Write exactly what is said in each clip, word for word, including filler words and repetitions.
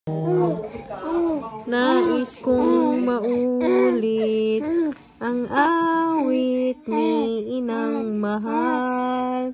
Nais kong maulit ang awit ni Inang Mahal,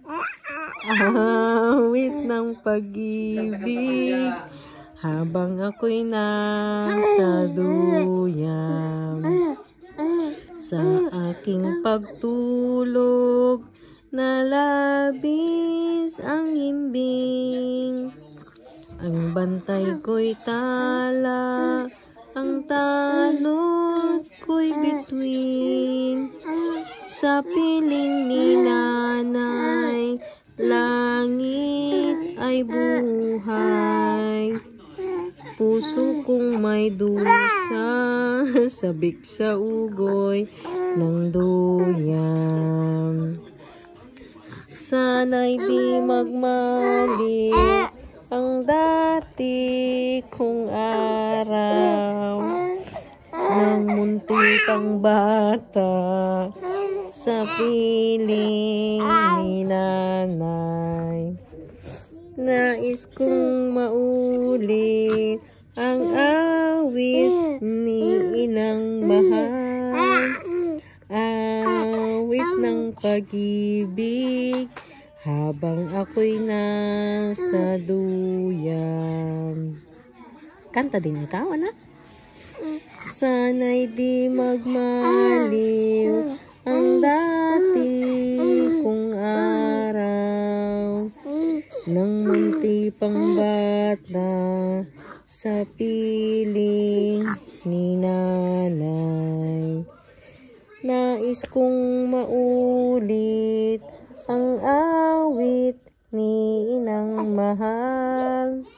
awit ng pag-ibig habang ako'y nasa duyam. Sa aking pagtulog na labis ang himbing, ang bantay ko'y tala, ang tanod ko'y bituin. Sa piling ni nanay, langit ay buhay. Puso kong may dusa, sabik sa ugoy ng duyam. Sana'y di magmali ang dati kong araw, nang munti pang bata sa piling ni nanay. Nais kong maulit ang awit ni Inang Mahal, awit ng pag-ibig habang ako'y nasa duyam. Kanta din ikaw, anak? Sana'y di magmaliw ang dati kong araw, nang munti pang bata sa piling ni nanay. Nais kong maulit ang awit ni Inang Mahal,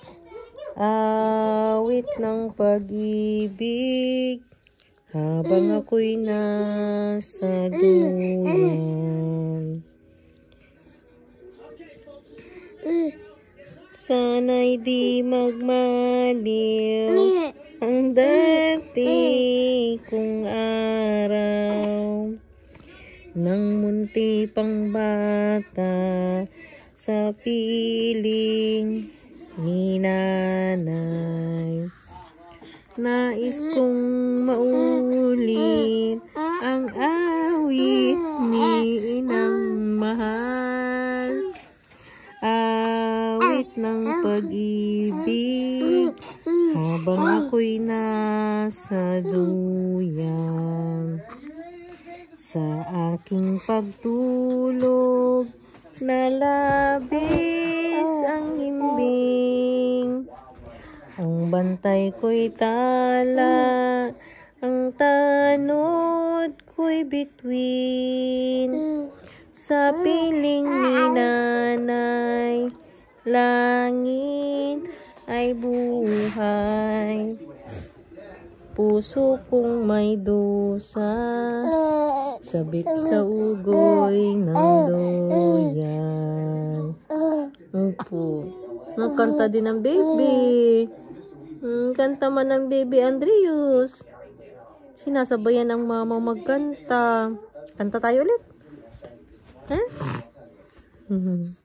awit ng pag-ibig habang ako'y nasa duyam. Sana'y di magmaliw ang dati kong araw, nang munti pang bata sa piling ni nanay. Nais kong maulit ang awit ni Inang Mahal, awit ng pag-ibig habang ako'y nasa duyam. Sa aking pagtulog na labis ang himbing, ang bantay ko'y tala, ang tanod ko'y bituin. Sa piling ni nanay, langit ay buhay. Puso kong may dusa, sabik sa ugoy ng doyan. Opo. Nagkanta din ng baby. Hmm, kanta man ng baby Andrews. Sinasabayan ng mama magkanta. Kanta tayo ulit. Huh?